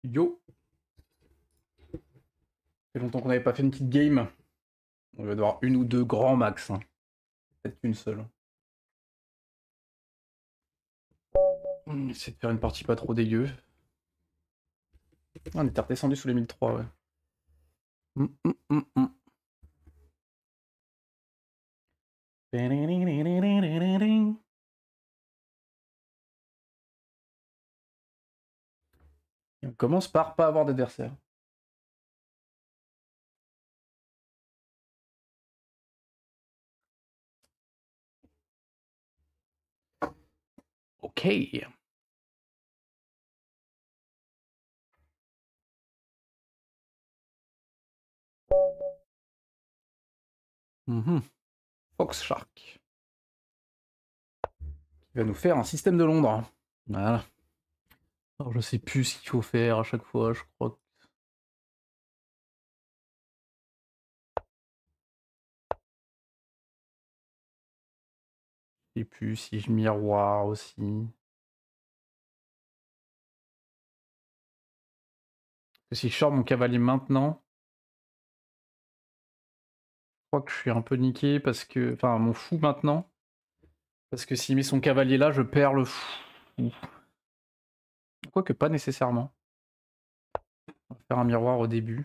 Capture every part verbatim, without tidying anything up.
Yo, ça fait longtemps qu'on n'avait pas fait une petite game. On va devoir une ou deux grands max. Hein. Peut-être qu'une seule. On essaie de faire une partie pas trop dégueu. Ah, on était redescendu sous les mille trois, ouais. Hum, hum, hum, hum. Et on commence par pas avoir d'adversaire. Ok. Mhm. Fox Shark. Qui va nous faire un système de Londres. Voilà. Alors je sais plus ce qu'il faut faire à chaque fois, je crois. Je sais plus si je miroir aussi. Parce que si je sors mon cavalier maintenant, je crois que je suis un peu niqué parce que. Enfin, mon fou maintenant. Parce que s'il met son cavalier là, je perds le fou. Quoique pas nécessairement. On va faire un miroir au début.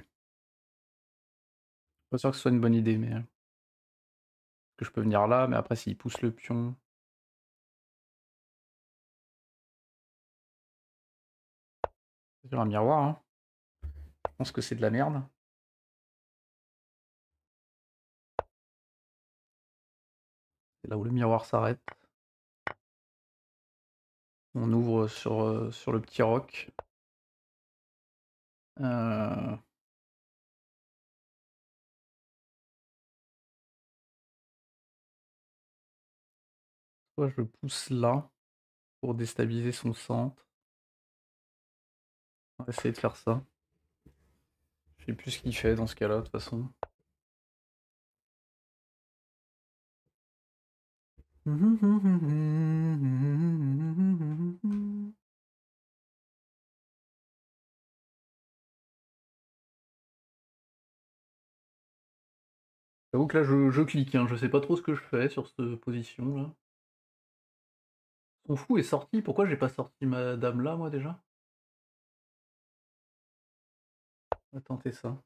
Pas sûr que ce soit une bonne idée, mais. Que je peux venir là, mais après s'il pousse le pion. C'est un miroir, hein. Je pense que c'est de la merde. C'est là où le miroir s'arrête. On ouvre sur, euh, sur le petit roc. Euh... Soit je le pousse là pour déstabiliser son centre. On va essayer de faire ça. Je sais plus ce qu'il fait dans ce cas-là, de toute façon. J'avoue que là je, je clique, hein. Je sais pas trop ce que je fais sur cette position là. Son fou est sorti, pourquoi j'ai pas sorti ma dame là moi déjà? On va tenter ça.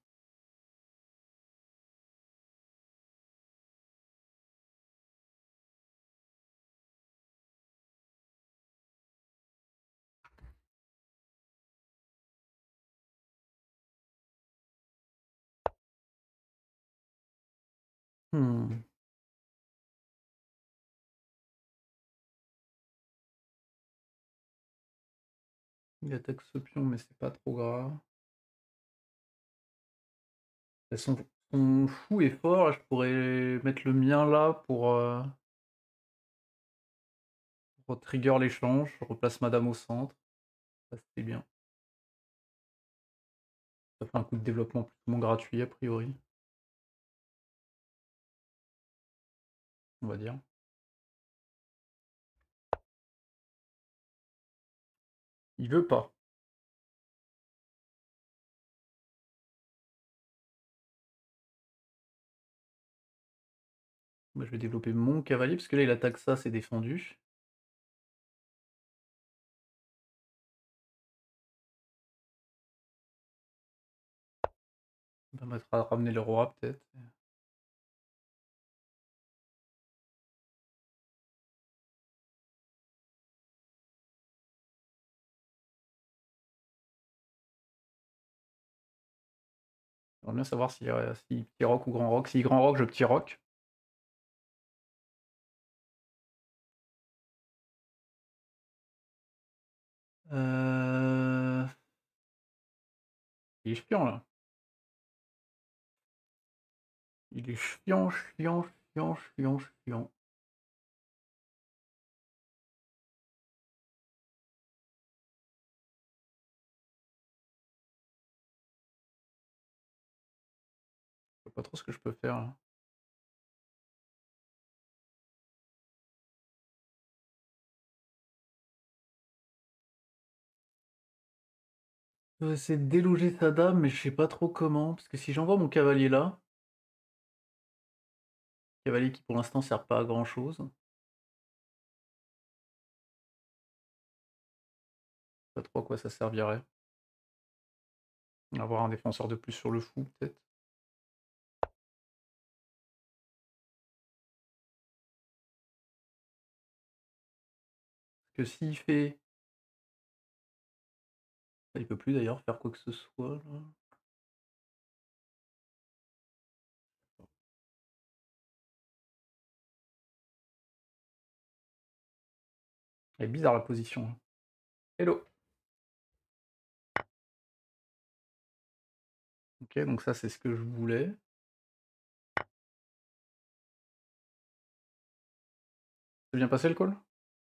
Hmm. Il attaque ce pion mais c'est pas trop grave. Et Son, son fou est fort, je pourrais mettre le mien là pour, euh, pour trigger l'échange. Je replace madame au centre. Ça c'était bien. Ça fait un coup de développement plus ou moins gratuit a priori. On va dire. Il veut pas. Moi, je vais développer mon cavalier parce que là il attaque ça, c'est défendu. Ça permettra de ramener le roi peut-être. J'aimerais bien savoir si, euh, si petit roc ou grand roc. Si grand roc, je petit roc. Euh... Il est chiant là. Il est chiant, chiant, chiant, chiant, chiant. Je sais pas trop ce que je peux faire là. Je vais essayer de déloger sa dame, mais je sais pas trop comment, parce que si j'envoie mon cavalier là, cavalier qui pour l'instant sert pas à grand chose, pas trop à quoi ça servirait. Avoir un défenseur de plus sur le fou peut-être. Parce que s'il fait il peut plus d'ailleurs faire quoi que ce soit là. Elle est bizarre la position, hein. Hello! OK, donc ça c'est ce que je voulais. C'est bien passé le call?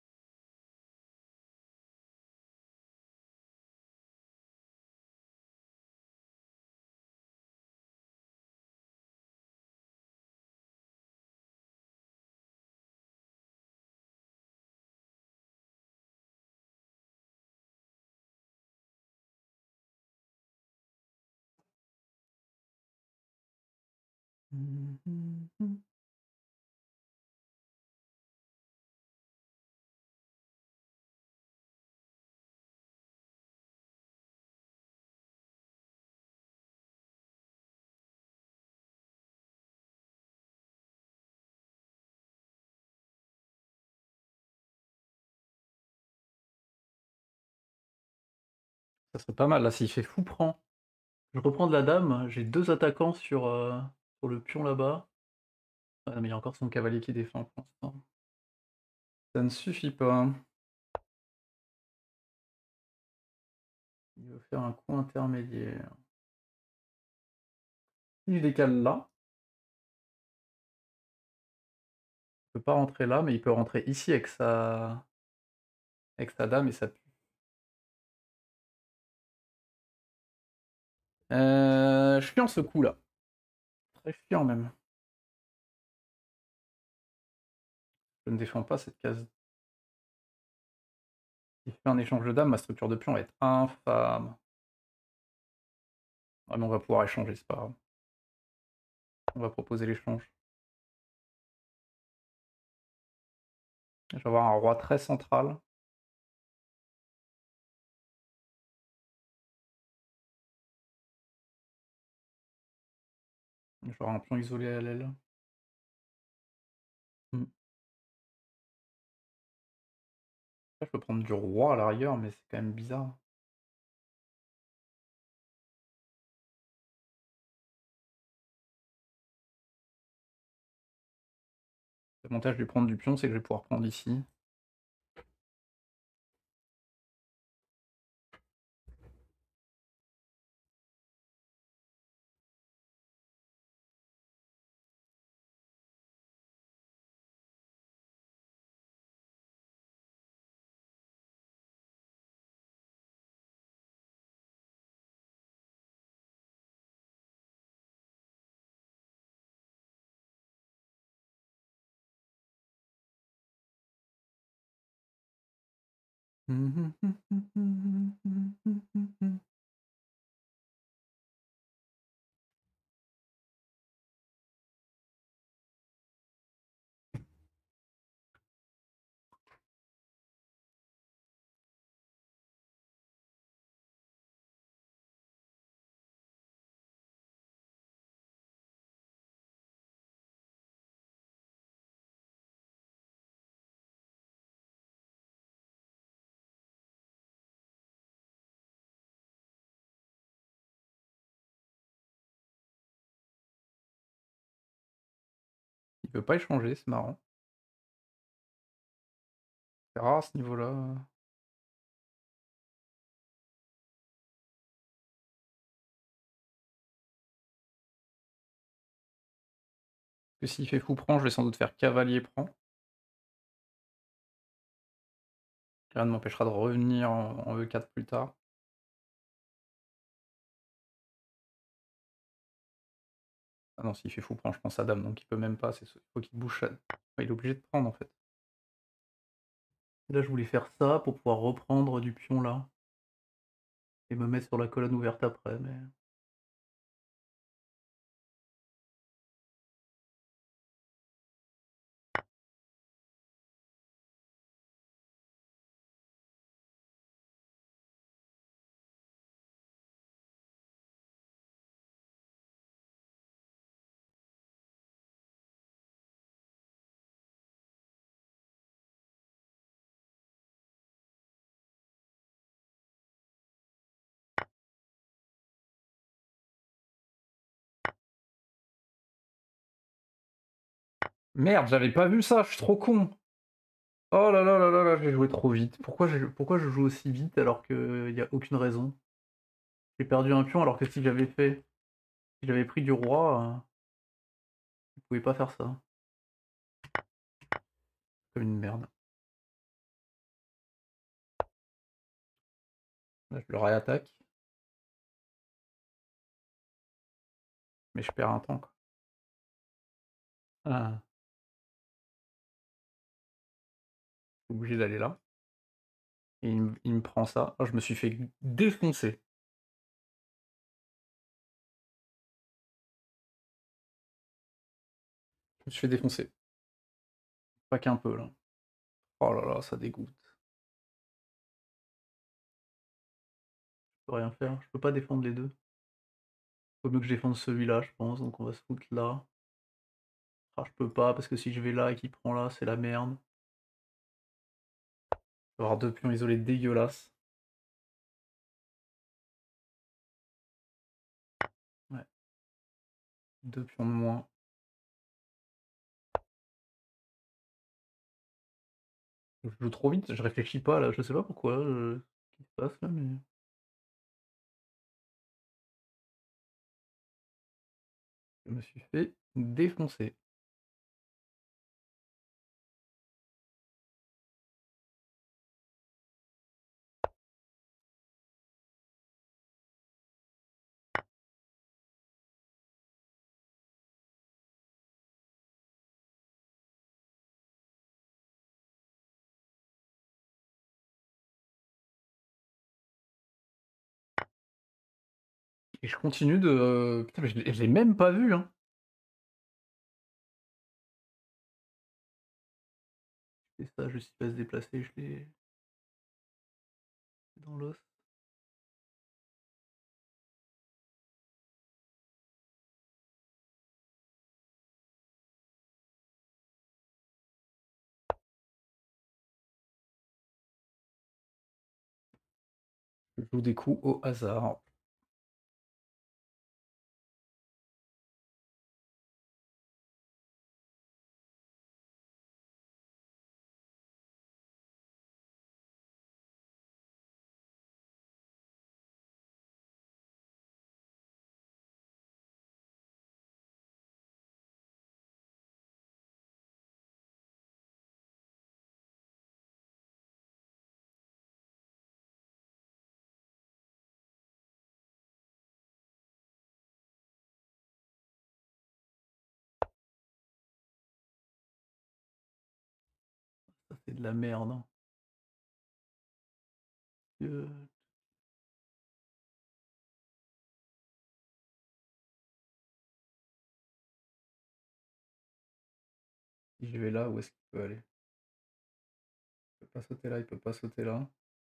Mmh mh mh. Ça serait pas mal là, s'il fait fou prend. Je reprends de la dame, j'ai deux attaquants sur, heu, sur le pion là-bas. Ah mais il y a encore son cavalier qui défend pour l'instant. Ça ne suffit pas. Il veut faire un coup intermédiaire. Si je décale là, il peut pas rentrer là, mais il peut rentrer ici avec sa avec sa dame et ça pue. Heu, je suis en ce coup là. Très fiant même. Je ne défends pas cette case. S'il fait un échange de dames, ma structure de pion va être infâme. Ah mais on va pouvoir échanger, c'est pas grave. On va proposer l'échange. Je vais avoir un roi très central. Je vais avoir un pion isolé à l'aile. Mmh. Après je peux prendre du roi à l'arrière, mais c'est quand même bizarre. L'avantage de prendre du pion, c'est que je vais pouvoir prendre ici. Il peut pas échanger, c'est marrant. C'est rare à ce niveau-là. Que s'il fait fou prend, je vais sans doute faire cavalier prend. Rien ne m'empêchera de revenir en en E quatre plus tard. Ah non, s'il fait fou prend, je prends sa dame, donc il peut même pas, c'est il faut qu'il bouge sa ouais, il est obligé de prendre en fait. Là, je voulais faire ça pour pouvoir reprendre du pion là. et me mettre sur la colonne ouverte après, mais merde, j'avais pas vu ça, je suis trop con! Oh là là là là là, j'ai joué trop vite. Pourquoi j'ai pourquoi je joue aussi vite alors qu'il y a aucune raison? J'ai perdu un pion alors que si j'avais fait si j'avais pris du roi, heu, je pouvais pas faire ça. Comme une merde. Là, je le réattaque. Mais je perds un temps, quoi. Ah, je suis obligé d'aller là et il me il me prend ça. Oh, je me suis fait défoncer. Je me suis fait défoncer. Pas qu'un peu, là. Oh là là, ça dégoûte. Je peux rien faire, je peux pas défendre les deux. Vaut mieux que je défende celui-là, je pense, donc on va se foutre là. Ah, je peux pas parce que si je vais là et qu'il prend là, c'est la merde. Je vais avoir deux pions isolés dégueulasses. Ouais, deux pions de moins. Je joue trop vite, je réfléchis pas là, je sais pas pourquoi, heu, ce qui se passe là, mais je me suis fait défoncer. Et je continue de, heu, putain mais je l'ai je l'ai même pas vu, hein. C'est ça, juste il va se déplacer, je l'ai dans l'os. Je joue des coups au hasard. Ça c'est de la merde, hein. Heu, si je vais là, où est-ce qu'il peut aller? Il peut pas sauter là, il peut pas sauter là.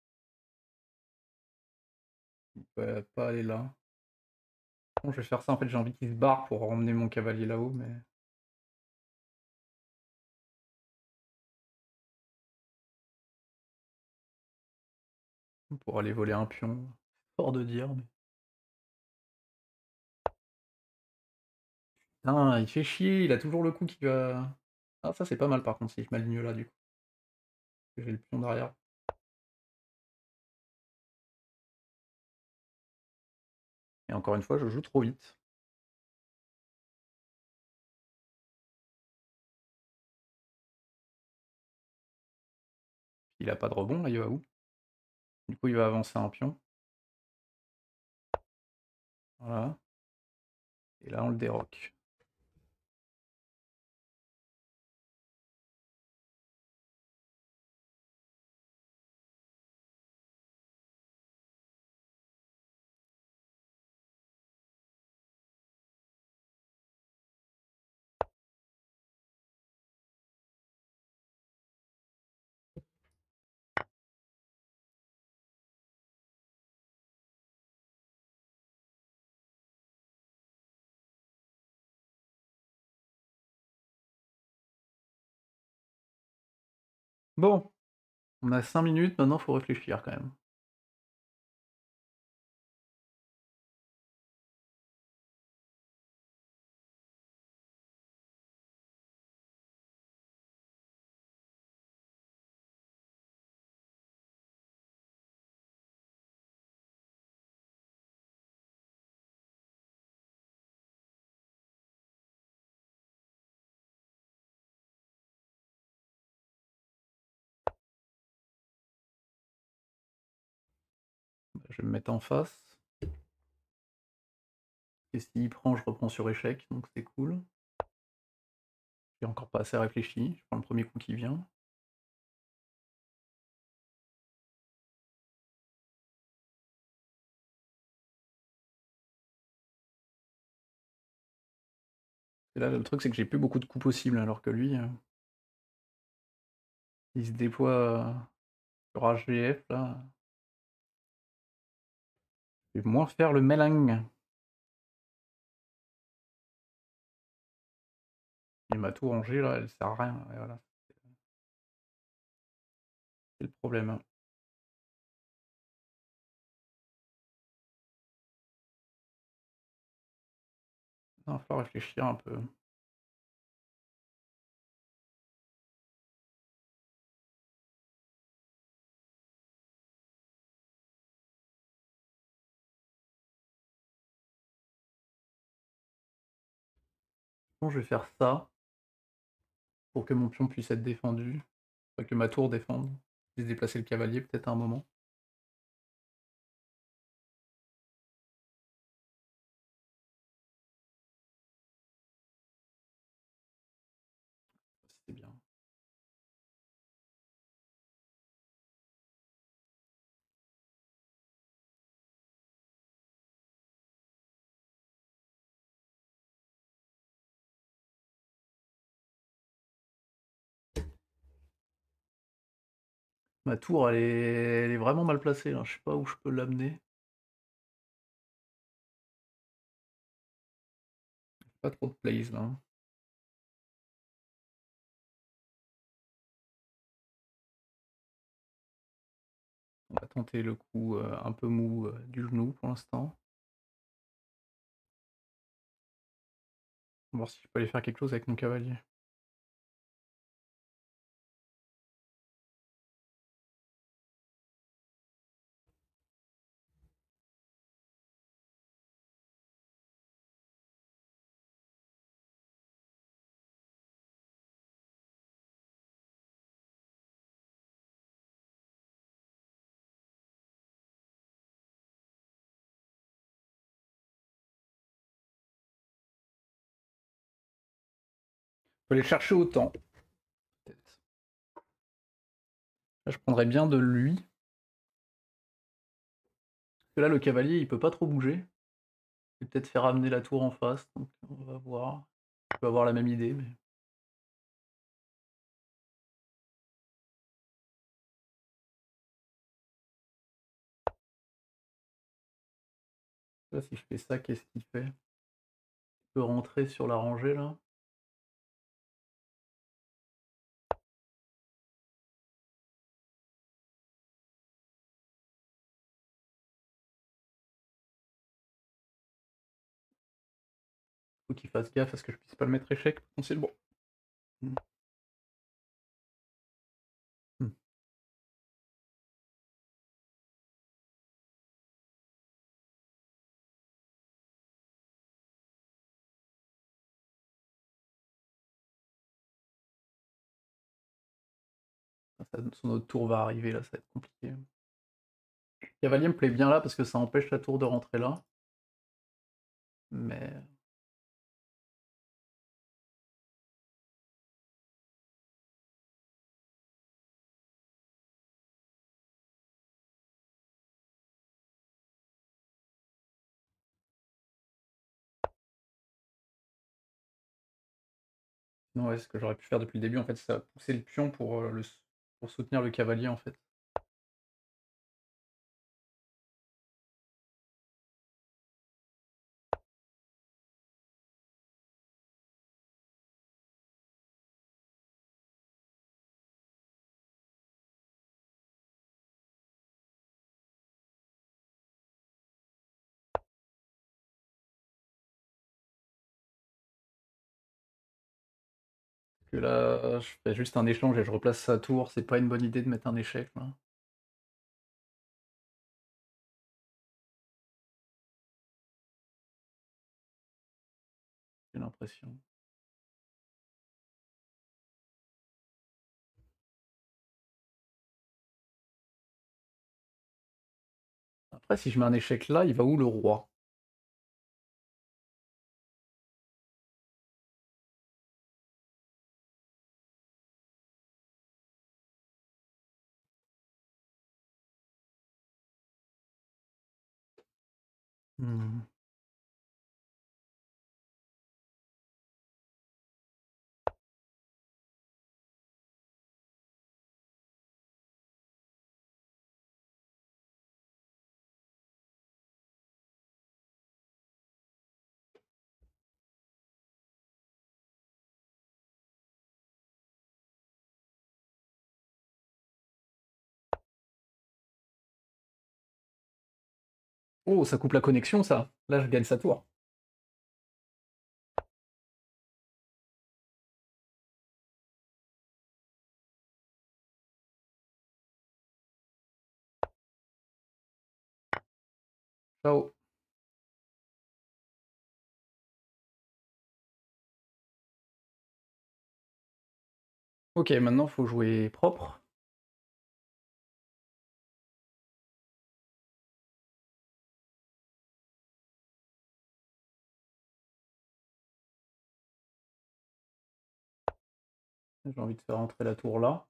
Il peut pas aller là. Bon, je vais faire ça, en fait, j'ai envie qu'il se barre pour emmener mon cavalier là-haut, mais pour aller voler un pion, fort de dire, mais putain, il fait chier, il a toujours le coup qui va ah ça c'est pas mal par contre si je m'aligne là du coup, j'ai le pion derrière. Et encore une fois, je joue trop vite. Il a pas de rebond là, il va où? Du coup, il va avancer un pion. Voilà. Et là, on le déroque. Bon, on a cinq minutes, maintenant faut réfléchir quand même. Je vais me mettre en face. Et s'il prend, je reprends sur échec, donc c'est cool. J'ai encore pas assez réfléchi, je prends le premier coup qui vient. Et là, le truc, c'est que j'ai plus beaucoup de coups possibles, alors que lui, heu, il se déploie euh, sur H G F là. Je vais moins faire le mélang. Et ma tour en G là, elle sert à rien, et voilà. C'est le problème, hein. Il va falloir réfléchir un peu. Bon, je vais faire ça, pour que mon pion puisse être défendu, pas que ma tour défende. Je vais déplacer le cavalier peut-être à un moment. C'est bien. Ma tour, elle est, elle est vraiment mal placée là, je sais pas où je peux l'amener. Pas trop de plays là, hein. On va tenter le coup euh, un peu mou euh, du genou pour l'instant. On va voir si je peux aller faire quelque chose avec mon cavalier. Faut aller chercher autant, peut-être. Là, je prendrais bien de lui. Parce que là, le cavalier, il peut pas trop bouger. Je vais peut-être faire amener la tour en face, donc on va voir. Je peux avoir la même idée, mais... Là, si je fais ça, qu'est-ce qu'il fait? Il peut rentrer sur la rangée, là. Faut qu'il fasse gaffe à ce que je puisse pas le mettre échec, potentiellement. Hmm. Hmm. Ça, son autre tour va arriver, là, ça va être compliqué. Cavalier me plaît bien là, parce que ça empêche la tour de rentrer là. Mais... Non, ouais, ce que j'aurais pu faire depuis le début, en fait, c'est pousser le pion pour, euh, le... pour soutenir le cavalier, en fait. Que là, je fais juste un échange et je replace sa tour, c'est pas une bonne idée de mettre un échec, là. J'ai l'impression. Après, si je mets un échec là, il va où le roi? Hmm. Oh, ça coupe la connexion, ça. Là, je gagne sa tour. Ciao. Ok, maintenant, faut jouer propre. J'ai envie de faire rentrer la tour là.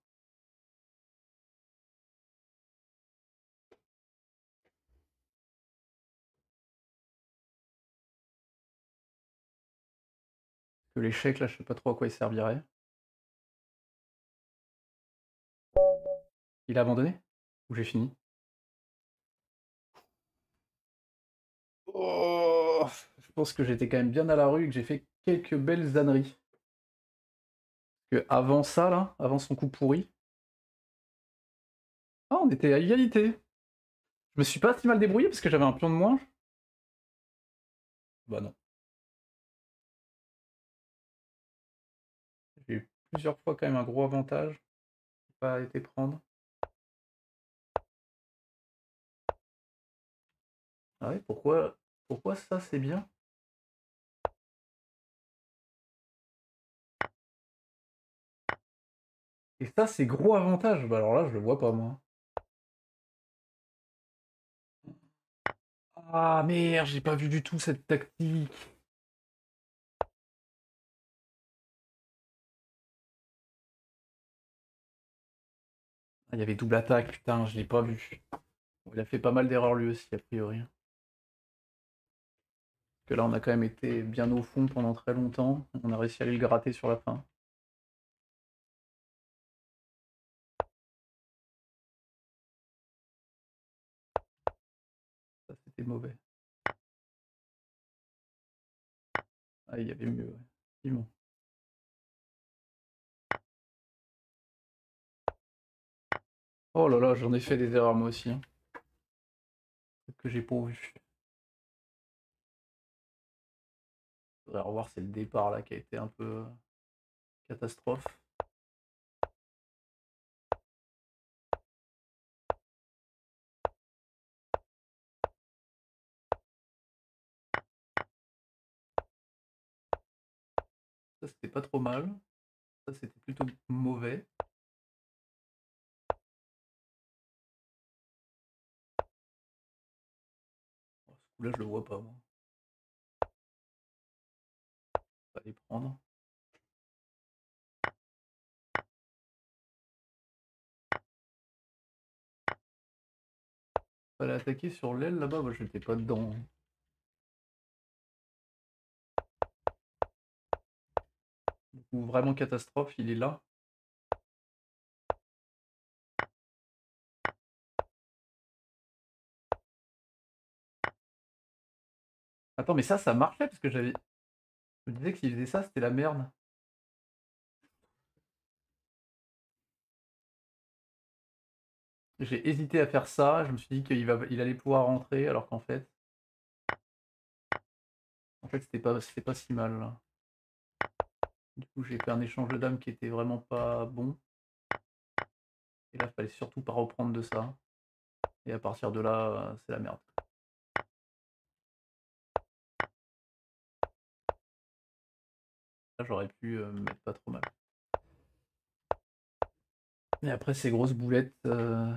Que l'échec, là, je sais pas trop à quoi il servirait. Il a abandonné? Ou j'ai fini? Oh, je pense que j'étais quand même bien à la rue et que j'ai fait quelques belles âneries. Que avant ça, là, avant son coup pourri. Ah, on était à égalité. Je me suis pas si mal débrouillé parce que j'avais un pion de moins. Bah non. J'ai eu plusieurs fois quand même un gros avantage. J'ai pas été prendre. Ah ouais, pourquoi, pourquoi ça c'est bien? Et ça c'est gros avantage? Bah alors là je le vois pas moi. Ah merde, j'ai pas vu du tout cette tactique. Ah, il y avait double attaque, putain, je l'ai pas vu. Il a fait pas mal d'erreurs lui aussi a priori. Parce que là on a quand même été bien au fond pendant très longtemps. On a réussi à aller le gratter sur la fin. Ça c'était mauvais. Ah il y avait mieux, ouais. Effectivement. Oh là là, j'en ai fait des erreurs moi aussi, hein. Que j'ai pas vu. Faudrait revoir, c'est le départ là qui a été un peu euh, catastrophe. Ça c'était pas trop mal. Ça c'était plutôt mauvais. Oh, ce coup-là je le vois pas moi. Pas les prendre. Fallait attaquer sur l'aile là-bas, moi j'étais pas dedans. Du coup, vraiment catastrophe, il est là. Attends, mais ça, ça marchait parce que j'avais. Je me disais que s'il faisait ça, c'était la merde. J'ai hésité à faire ça, je me suis dit qu'il va... il allait pouvoir rentrer, alors qu'en fait. En fait, c'était pas... c'était pas si mal là. Du coup, j'ai fait un échange de dames qui était vraiment pas bon. Et là, fallait surtout pas reprendre de ça. Et à partir de là, euh, c'est la merde. Là, j'aurais pu euh, me mettre pas trop mal. Et après, ces grosses boulettes... euh,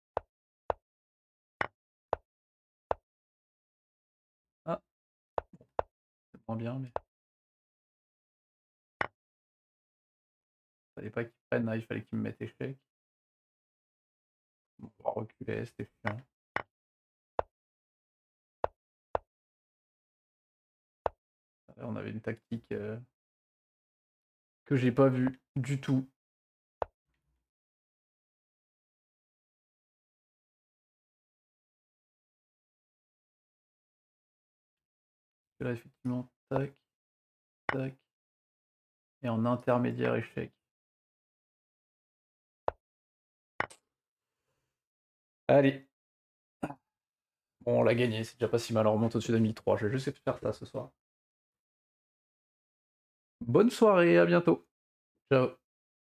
Ah, c'est moins bien, mais... Fallait pas qu'ils prennent, hein, il fallait qu'ils me mettent échec. Bon, on va reculer, c'était chiant. Là, on avait une tactique euh, que j'ai pas vue du tout. Et là, effectivement, tac, tac. Et en intermédiaire échec. Allez. Bon, on l'a gagné, c'est déjà pas si mal, on remonte au-dessus de mille trois. Je vais juste faire ça ce soir. Bonne soirée, à bientôt. Ciao.